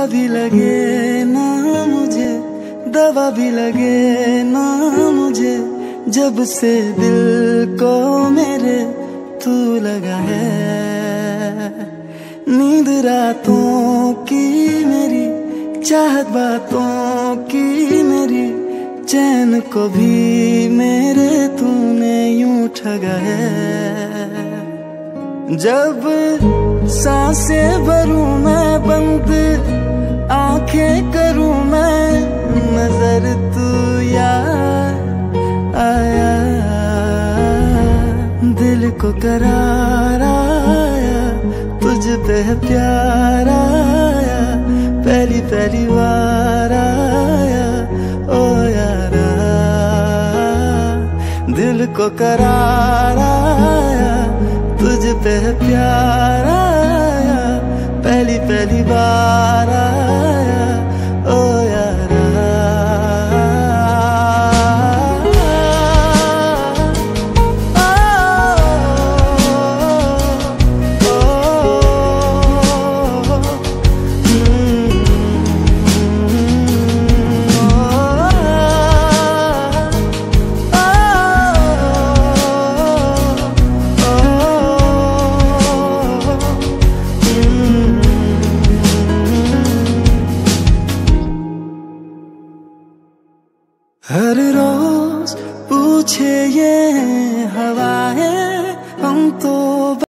भी लगे ना मुझे, दवा भी लगे ना मुझे, जब से दिल को मेरे तू लगा है। नींद रातों की मेरी, चाहत बातों की मेरी, चैन को भी मेरे तूने यूं ठगा है। जब सांसें भरूं मैं बंद, आंखें करूं मैं, नजर तू यार आया। दिल को करार आया, तुझ पे प्यार आया, पहली पहली बार आया ओ यारा। दिल को करार आया, तुझ पे प्यार आया, पहली पहली बार आया ओ यारा। हर रोज पूछे ये हवाएं, हम तो